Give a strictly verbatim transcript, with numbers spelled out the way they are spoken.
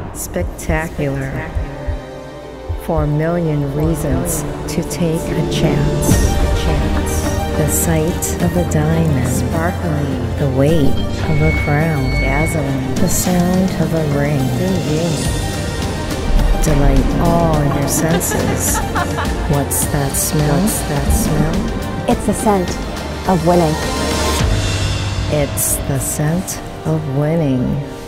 spectacular. For a million reasons to take a chance. The sight of a diamond, sparkling. The weight of a crown, dazzling. The sound of a ring, ding. Delight all your senses. What's that smell? What's that smell? It's the scent of winning. It's the scent of winning.